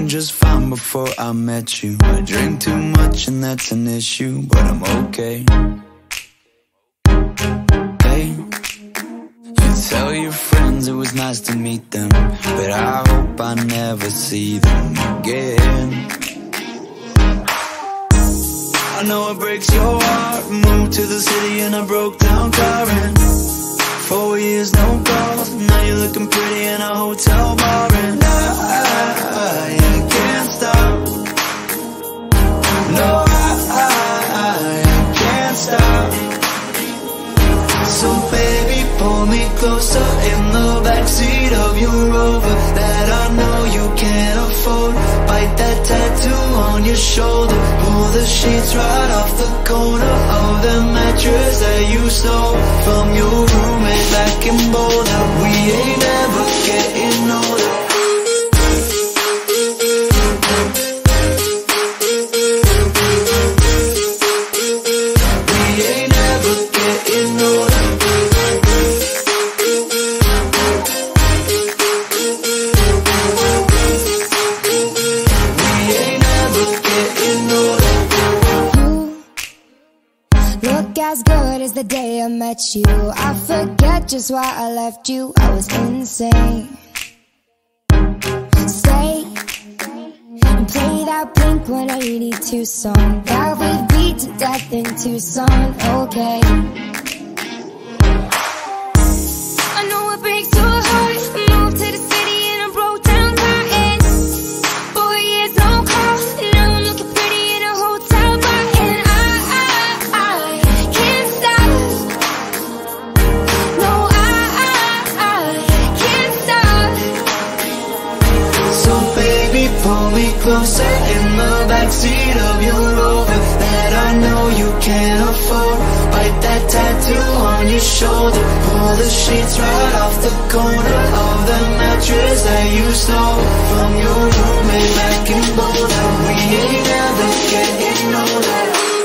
doing just fine before I met you. I drink too much and that's an issue, but I'm okay. Hey, you tell your friends it was nice to meet them, but I hope I never see them again. I know it breaks your heart. Moved to the city in a broke down car, and 4 years no calls. Now you're looking pretty in a hotel bar, and I can't stop. No, I can't stop. So baby, pull me closer in the backseat of your Rover that I know you can't afford. Bite that tattoo on your shoulder. Pull the sheets right off the corner of the mattress that you stole from your roommate back in Boulder. We ain't ever getting older. As good as the day I met you. I forget just why I left you. I was insane. Stay and play that Blink-182 song that we beat to death in Tucson. Okay, I know it breaks your heart. Moved to the city and I broke down crying. 4 years no call. Now I'm looking pretty in a hotel bar, and I can't stop. No, I can't stop. So baby, pull me closer in the backseat of your Rover that I know you can't afford. Bite that tattoo on your shoulder. Pull the sheets right off the corner of the mattress that you stole from your roommate back in Boulder. We ain't ever getting older.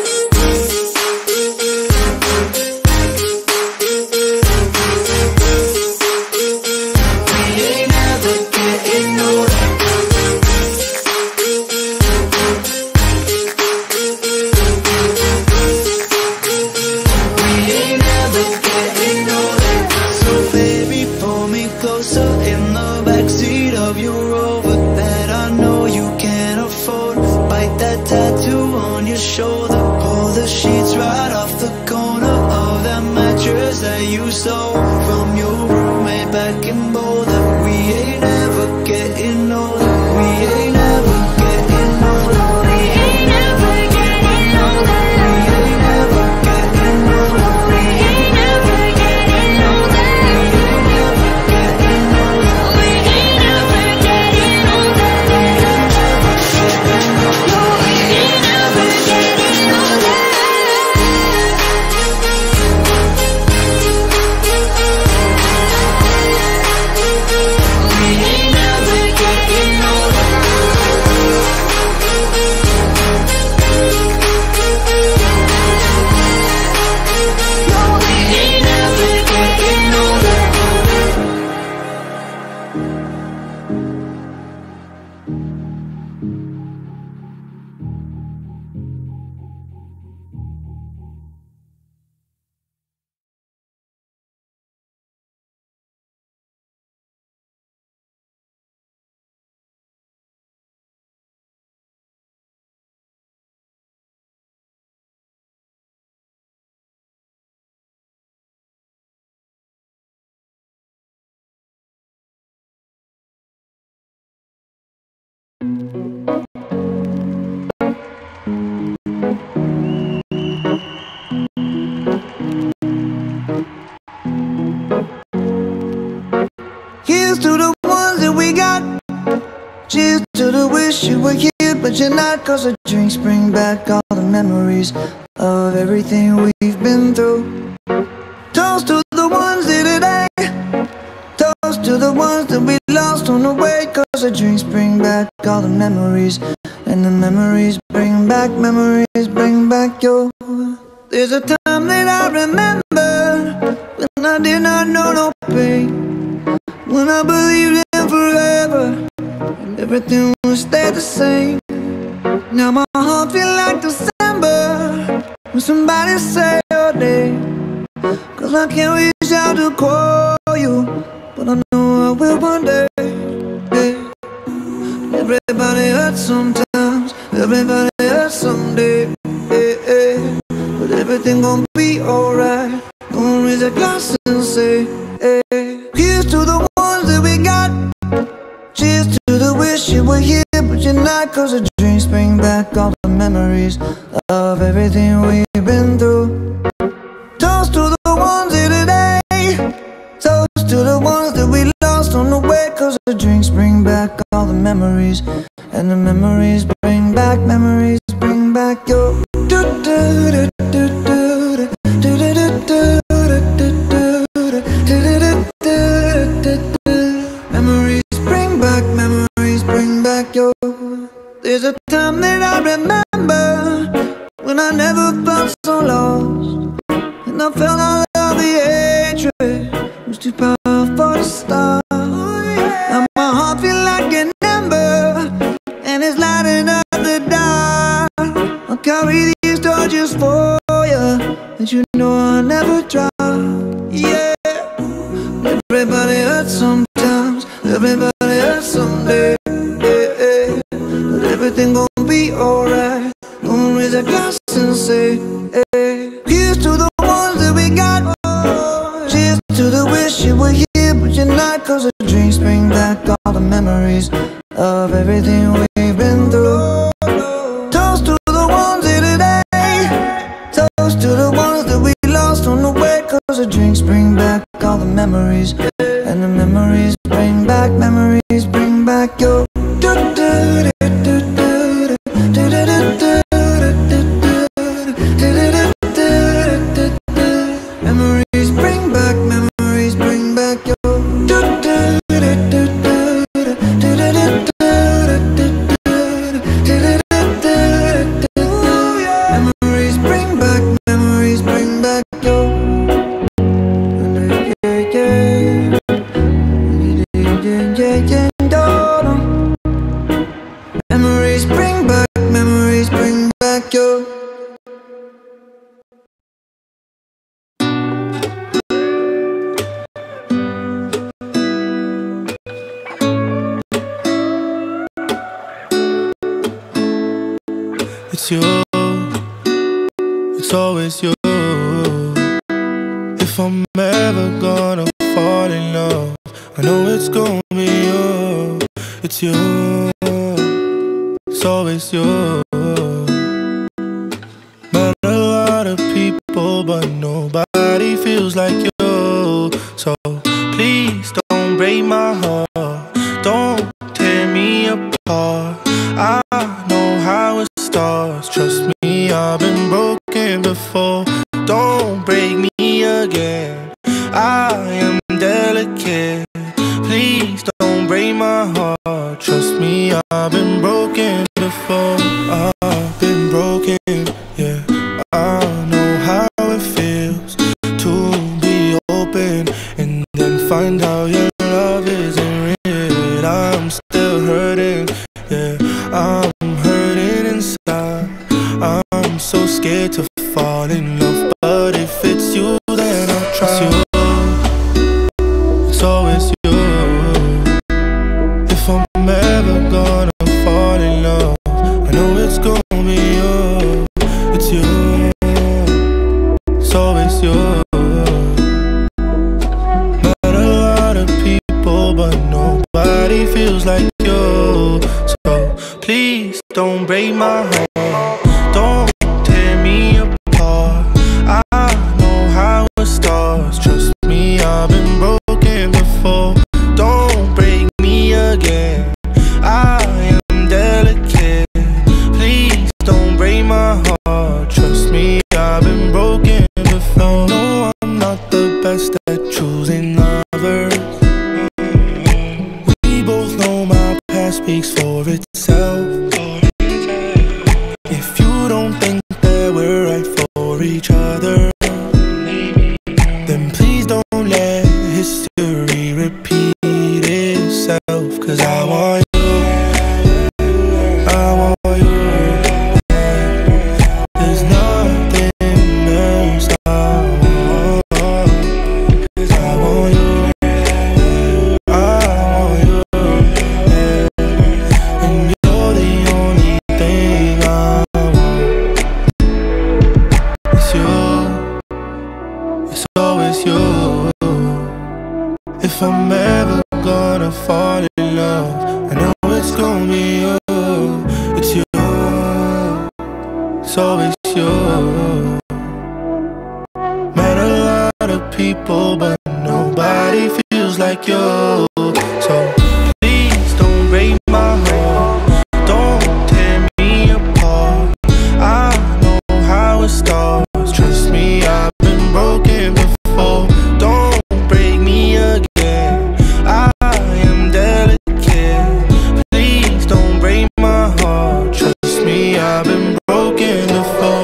Tattoo on your shoulder. Pull the sheets right off the corner of that mattress that you stole from your roommate back in Boulder. We ain't ever getting older. We ain't ever getting older. We ain't ever getting older. We ain't ever getting older. We ain't ever getting older. We ain't ever getting older. We ain't ever getting older. Here's to the ones that we got. Cheers to the wish you were here but you're not. Cause the drinks bring back all the memories of everything we've been through. Toast to the ones here today. Toast to the ones that we lost on the way. Cause the drinks bring back all the memories, and the memories bring back your. There's a time that I remember when I did not know no pain, when I believed in forever and everything will stay the same. Now my heart feel like December when somebody say your name. Cause I can't reach out to call you, but I know I will one day. Yeah. Everybody hurts sometimes, everybody hurts someday. Yeah, yeah. But everything gon' be alright. Gonna raise a glass and say, hey. Here's to the ones that we got. Cheers to the wish you were here, but you're not. Cause the dreams bring back all the memories of everything we've been through. Toast to the ones here today. Toast to the ones that we lost on the way. Cause the drinks bring back all the memories, and the memories bring back your memories bring back your. There's a time that I remember when I never felt so lost, and I felt all of the hatred was too powerful to stop. Now my heart feel like an ember, and it's lighting up the dark. I'll carry these torches for you, and you know I'll never drop. Yeah. Everybody hurts sometimes, everybody hurts someday. Yeah, yeah. But everything gon' be alright. Gonna raise a glass and say, hey. Here's to the ones that we got. Cheers to the wish you were here, but you're not. Cause the drinks bring back all the memories of everything we've been through. Toast to the ones here today. Toast to the ones that we lost on the way. Cause the drinks bring back all the memories, and the memories bring back your. Memories bring back your. Memories bring back your. Memories bring back your. It's you, it's always you. If I'm ever gonna fall in love, I know it's gonna be you. It's you, it's always you. Met a lot of people, but nobody feels like you. So please don't break my heart, don't tear me apart. I know how it starts, trust me, I've been broken before. Don't break me again, I am delicate. Please don't break my heart, trust me, I've been broken before. I've been broken, yeah. I know how it feels to be open and then find out your love isn't real. I'm still hurting, yeah. I'm hurting inside. I'm so scared to fall in love, but if it's you, then I'll try. It's always you. If I'm ever gonna fall in love, I know it's gonna be you. It's you. It's always you. Met a lot of people, but nobody feels like you. So please don't break my heart, don't tear me apart. I know how it starts, trust me, I've been broken before. Don't break me again, I am delicate. Please don't break my heart, trust me, I've been broken before. No, I'm not the best at choosing lovers. We both know my past speaks for itself. If you don't think that we're right for each other, then please don't let history repeat itself. Cause I want you, it's always you. Met a lot of people, but nobody feels like you. So please don't break my heart, don't tear me apart. I know how it starts, trust me, I've been broken before. Don't break me again, I am delicate. Please don't break my heart, trust me, I've been broken before.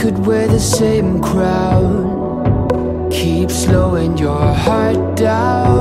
Keep slowing your heart down.